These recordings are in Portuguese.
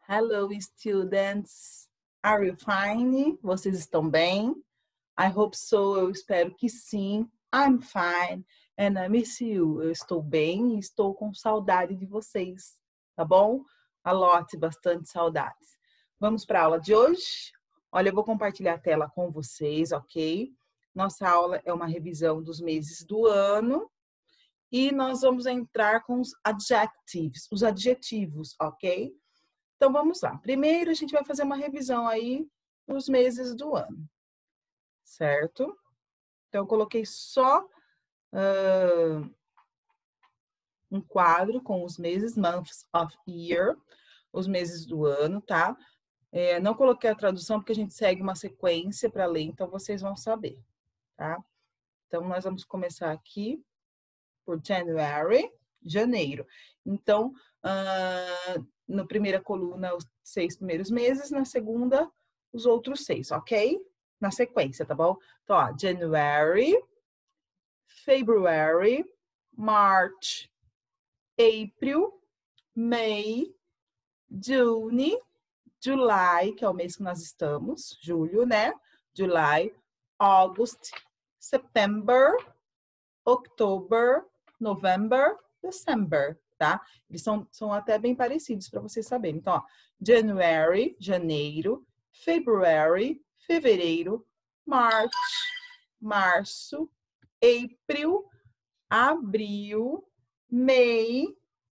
Hello, students. Are you fine? Vocês estão bem? I hope so. Eu espero que sim. I'm fine and I miss you. Eu estou bem e estou com saudade de vocês, tá bom? A lot, bastante saudades. Vamos para a aula de hoje? Olha, eu vou compartilhar a tela com vocês, ok? Nossa aula é uma revisão dos meses do ano e nós vamos entrar com os adjectives, os adjetivos, ok? Então, vamos lá. Primeiro, a gente vai fazer uma revisão aí dos meses do ano, certo? Então, eu coloquei só um quadro com os meses, months of year, os meses do ano, tá? Não coloquei a tradução porque a gente segue uma sequência para ler, então vocês vão saber, tá? Então, nós vamos começar aqui por January, janeiro. Então, na primeira coluna, os 6 primeiros meses, na segunda, os outros 6, ok? Na sequência, tá bom? Então, ó, January, February, March, April, May, June, July, que é o mês que nós estamos, julho, né? July, August, September, October, November, December, tá? Eles são até bem parecidos para vocês saberem. Então, ó, January, janeiro, February, fevereiro, March, março, April, abril, May,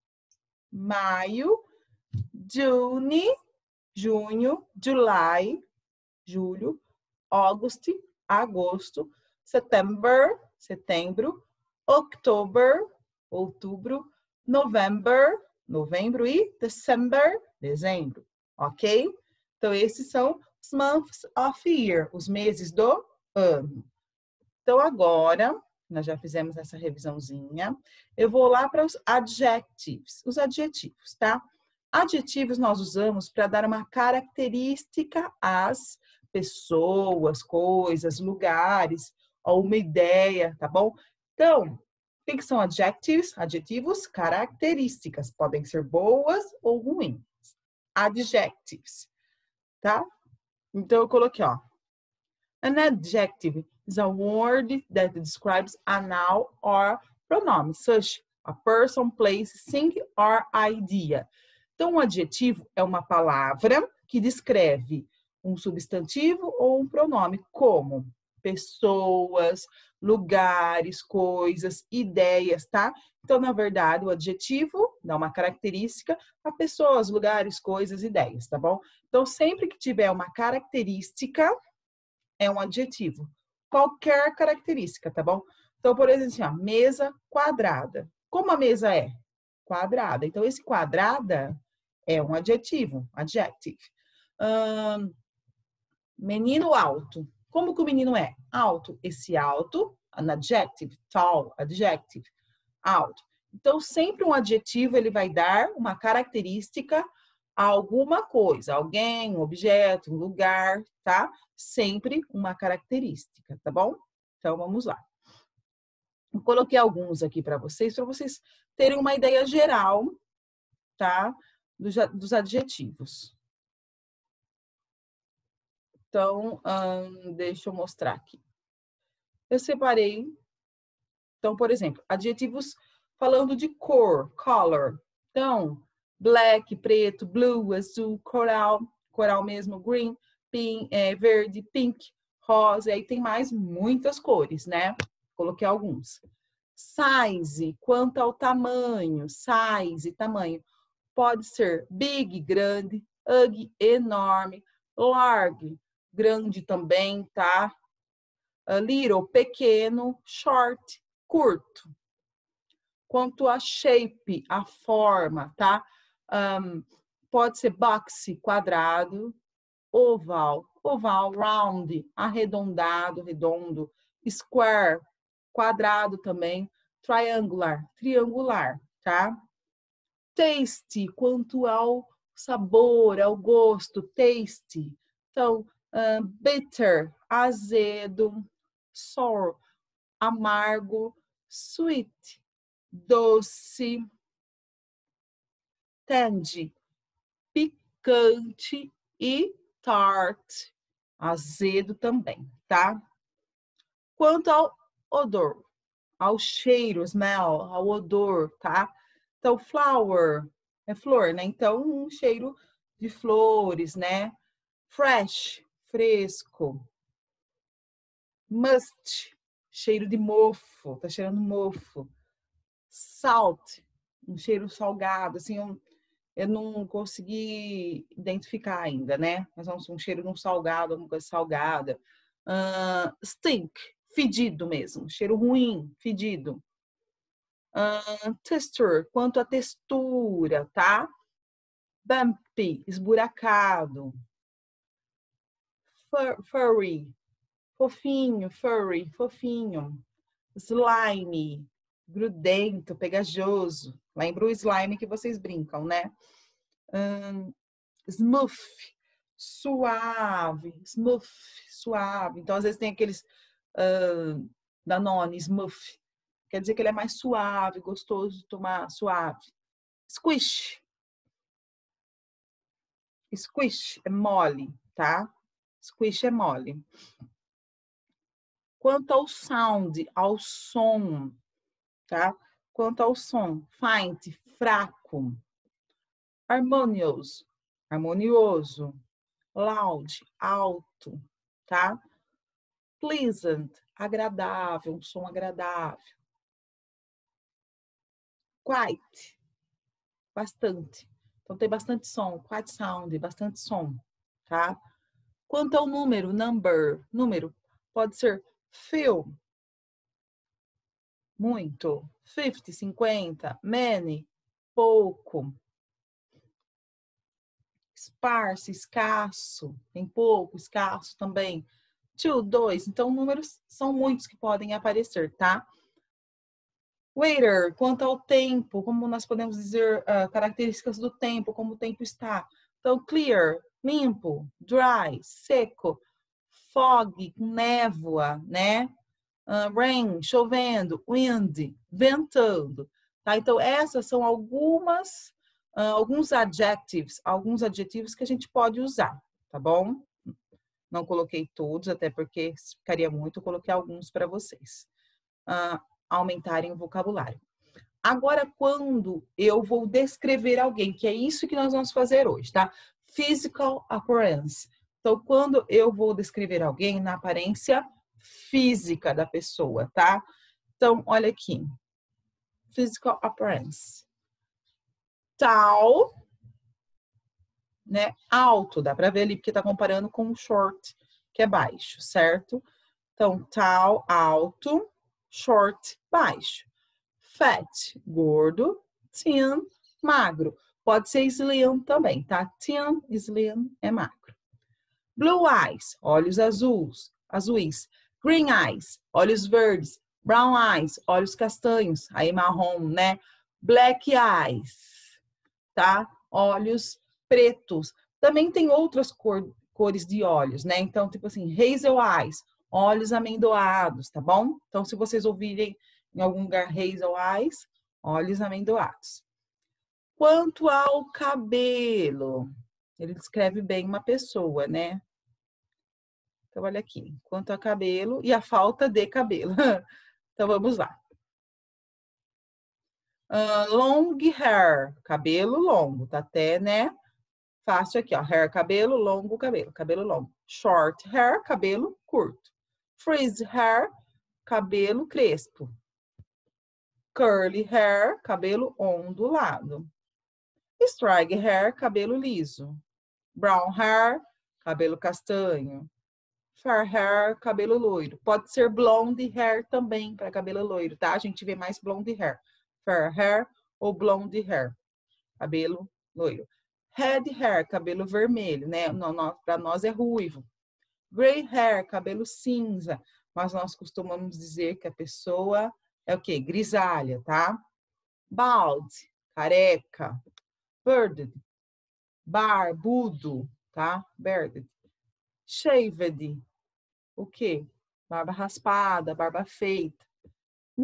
maio, June, junho, July, julho, August, agosto, September, setembro, October, outubro, November, novembro e December, dezembro, ok? Então, esses são os months of year, os meses do ano. Então, agora, nós já fizemos essa revisãozinha, eu vou lá para os adjectives, os adjetivos, tá? Adjetivos nós usamos para dar uma característica às pessoas, coisas, lugares, ou uma ideia, tá bom? Então, o que são adjectives? Adjetivos, características, podem ser boas ou ruins. Adjectives, tá? Então, eu coloquei, ó. An adjective is a word that describes a noun or pronoun, such a person, place, thing or idea. Então, um adjetivo é uma palavra que descreve um substantivo ou um pronome, como pessoas, lugares, coisas, ideias, tá? Então, na verdade, o adjetivo dá uma característica a pessoas, lugares, coisas, ideias, tá bom? Então, sempre que tiver uma característica, é um adjetivo. Qualquer característica, tá bom? Então, por exemplo, assim, ó, mesa quadrada. Como a mesa é? Quadrada. Então, esse quadrada é um adjetivo, adjective. Menino alto. Como que o menino é? Alto. Esse alto, an adjective, tall, adjective, alto. Então, sempre um adjetivo, ele vai dar uma característica a alguma coisa, alguém, um objeto, um lugar, tá? Sempre uma característica, tá bom? Então, vamos lá. Eu coloquei alguns aqui para vocês terem uma ideia geral, tá? Dos adjetivos. Então, deixa eu mostrar aqui. Eu separei, então, por exemplo, adjetivos falando de cor, color. Então, black, preto, blue, azul, coral, coral mesmo, green, pink, verde, pink, rosa, e aí tem mais muitas cores, né? Coloquei alguns. Size, quanto ao tamanho, size, tamanho. Pode ser big, grande, ugly, enorme, large, grande também, tá? Little, pequeno, short, curto. Quanto a shape, a forma, tá? Pode ser box, quadrado, oval, round, arredondado, redondo, square, quadrado também, triangular, triangular, tá? Taste, quanto ao sabor, ao gosto, taste. Então, bitter, azedo, sour, amargo, sweet, doce, tende, picante e tart, azedo também, tá? Quanto ao odor, ao cheiro, smell, ao odor, tá? Então, flower é flor, né? Então, um cheiro de flores, né? Fresh, fresco. Must, cheiro de mofo, tá cheirando mofo. Salt, um cheiro salgado, assim, eu não consegui identificar ainda, né? Mas é um cheiro de um salgado, alguma coisa salgada. Stink, fedido mesmo, cheiro ruim, fedido. Texture, quanto à textura, tá? Bumpy, esburacado. Furry, fofinho, furry, fofinho. Slime, grudento, pegajoso. Lembra o slime que vocês brincam, né? Smooth, suave, smooth, suave. Então, às vezes tem aqueles Danone, smooth. Quer dizer que ele é mais suave, gostoso de tomar, suave. Squish. Squish é mole, tá? Squish é mole. Quanto ao sound, ao som, tá? Quanto ao som, faint, fraco. Harmonious, harmonioso. Loud, alto, tá? Pleasant, agradável, um som agradável. Quiet, bastante. Então tem bastante som, quiet sound, bastante som, tá? Quanto ao número, number, número, pode ser few, muito, 50, 50, many, pouco. Sparse, escasso, tem pouco, escasso também. Two, dois, então números são muitos que podem aparecer, tá? Waiter, quanto ao tempo, como nós podemos dizer características do tempo, como o tempo está. Então, clear, limpo, dry, seco, fog, névoa, né? Rain, chovendo, wind, ventando. Tá? Então, essas são alguns adjetivos que a gente pode usar, tá bom? Não coloquei todos, até porque ficaria muito, eu coloquei alguns para vocês aumentarem o vocabulário. Agora, quando eu vou descrever alguém, que é isso que nós vamos fazer hoje, tá? Physical appearance. Então, quando eu vou descrever alguém na aparência física da pessoa, tá? Então, olha aqui. Physical appearance. Tall, né? Alto, dá para ver ali, porque tá comparando com o short, que é baixo, certo? Então, tall, alto, short, baixo. Fat, gordo. Thin, magro. Pode ser slim também, tá? Thin, slim é magro. Blue eyes, olhos azuis. Green eyes, olhos verdes. Brown eyes, olhos castanhos, aí marrom, né? Black eyes, tá? Olhos pretos. Também tem outras cores de olhos, né? Então, tipo assim, hazel eyes, olhos amendoados, tá bom? Então, se vocês ouvirem em algum lugar hazel eyes, olhos amendoados. Quanto ao cabelo, ele descreve bem uma pessoa, né? Então, olha aqui. Quanto ao cabelo e a falta de cabelo. Então, vamos lá. Long hair, cabelo longo, tá até, né? Fácil aqui, ó. Hair, cabelo, longo, cabelo longo. Short hair, cabelo curto. Frizz hair, cabelo crespo. Curly hair, cabelo ondulado. Straight hair, cabelo liso. Brown hair, cabelo castanho. Fair hair, cabelo loiro. Pode ser blonde hair também para cabelo loiro, tá? A gente vê mais blonde hair. Fair hair ou blonde hair, cabelo loiro. Red hair, cabelo vermelho, né? Para nós é ruivo. Gray hair, cabelo cinza, mas nós costumamos dizer que a pessoa é o quê? Grisalha, tá? Bald, careca. Bearded, barbudo, tá? Bearded. Shaved, o quê? Barba raspada, barba feita.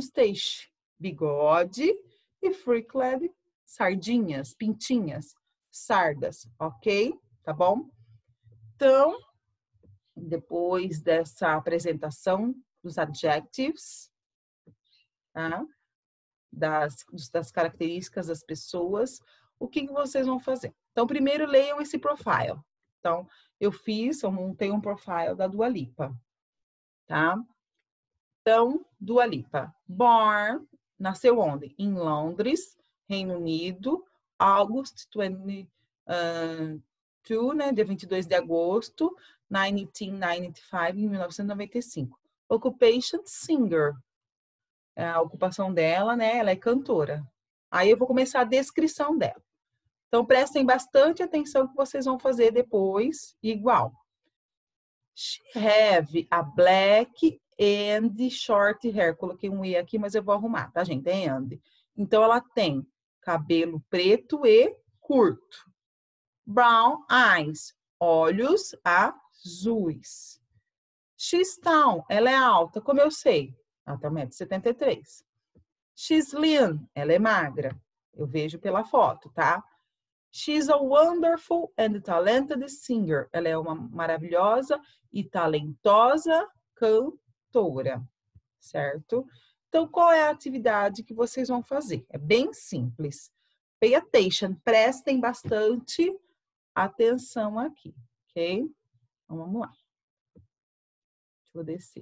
Mustache, bigode. E freckled, sardinhas, pintinhas. sardas, ok? Tá bom? Então, depois dessa apresentação dos adjectives, tá? Das características das pessoas, o que vocês vão fazer? Então, primeiro leiam esse profile. Então, eu montei um profile da Dua Lipa, tá? Então, Dua Lipa, born, nasceu onde? Em Londres, Reino Unido, August 22, né, dia 22 de agosto, 1995, em 1995. Occupation, singer. A ocupação dela, né, ela é cantora. Aí eu vou começar a descrição dela. Então, prestem bastante atenção que vocês vão fazer depois, igual. She have a black and short hair. Coloquei um E aqui, mas eu vou arrumar, tá, gente? É and. Então, ela tem cabelo preto e curto. Brown eyes, olhos azuis. She's tall, ela é alta, como eu sei? Ela tem 1,73 m. She's lean, ela é magra. Eu vejo pela foto, tá? She's a wonderful and talented singer. Ela é uma maravilhosa e talentosa cantora, certo? Então, qual é a atividade que vocês vão fazer? É bem simples. Pay attention, prestem bastante atenção aqui, ok? Então, vamos lá. Deixa eu descer.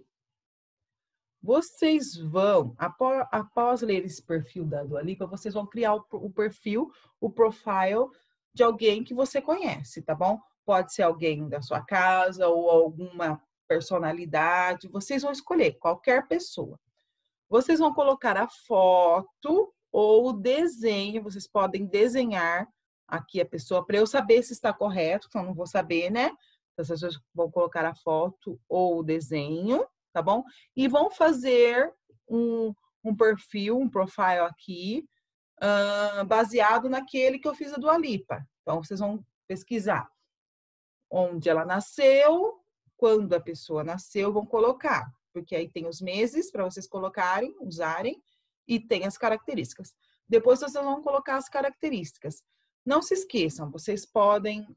Vocês vão, após ler esse perfil da Dua Lipa, vocês vão criar o perfil, o profile de alguém que você conhece, tá bom? Pode ser alguém da sua casa ou alguma personalidade. Vocês vão escolher qualquer pessoa. Vocês vão colocar a foto ou o desenho. Vocês podem desenhar aqui a pessoa para eu saber se está correto, que eu não vou saber, né? Então, vocês vão colocar a foto ou o desenho, tá bom? E vão fazer um perfil, um profile aqui, baseado naquele que eu fiz a Dua Lipa. Então, vocês vão pesquisar onde ela nasceu, quando a pessoa nasceu, vão colocar. Porque aí tem os meses para vocês colocarem, usarem, e tem as características. Depois, vocês vão colocar as características. Não se esqueçam, vocês podem,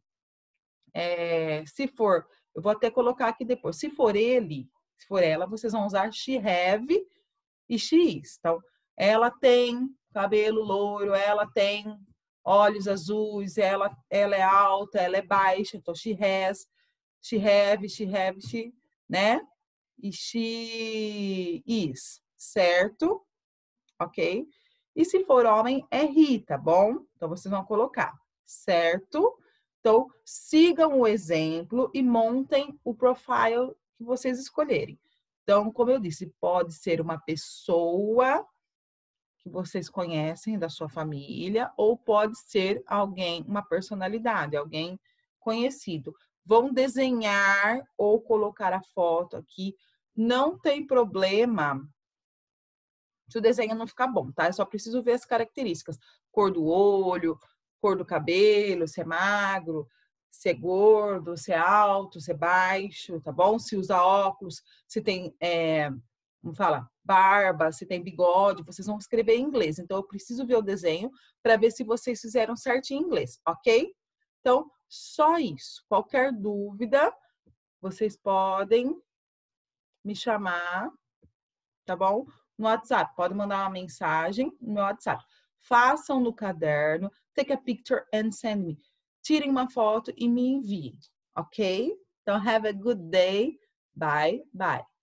se for, eu vou até colocar aqui depois, se for ele, se for ela, vocês vão usar she have e she is. Então, ela tem cabelo loiro, ela tem olhos azuis, ela é alta, ela é baixa, então she has, she have, she, né? E she is, certo? Ok? E se for homem, é he, tá bom? Então, vocês vão colocar, certo? Então, sigam o exemplo e montem o profile que vocês escolherem. Então, como eu disse, pode ser uma pessoa que vocês conhecem da sua família ou pode ser alguém, uma personalidade, alguém conhecido. Vão desenhar ou colocar a foto aqui. Não tem problema se o desenho não ficar bom, tá? Eu só preciso ver as características. Cor do olho, cor do cabelo, se é magro, se é gordo, se é alto, se é baixo, tá bom? Se usa óculos, se tem, como fala, barba, se tem bigode, vocês vão escrever em inglês. Então, eu preciso ver o desenho para ver se vocês fizeram certinho em inglês, ok? Então, só isso. Qualquer dúvida, vocês podem me chamar, tá bom? No WhatsApp, pode mandar uma mensagem no meu WhatsApp. Façam no caderno, take a picture and send me. Tirem uma foto e me enviem, ok? Então, have a good day. Bye, bye.